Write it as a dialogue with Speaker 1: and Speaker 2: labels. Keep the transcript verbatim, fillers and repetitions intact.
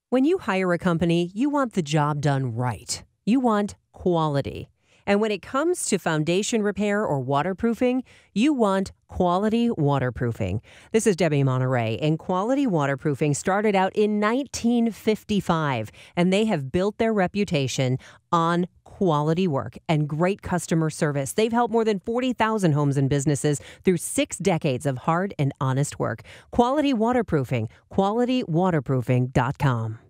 Speaker 1: When you hire a company, you want the job done right. You want quality. And when it comes to foundation repair or waterproofing, you want quality waterproofing. This is Debbie Monterey, and quality waterproofing started out in nineteen fifty-five, and they have built their reputation on quality work and great customer service. They've helped more than forty thousand homes and businesses through six decades of hard and honest work. Quality waterproofing, quality waterproofing dot com.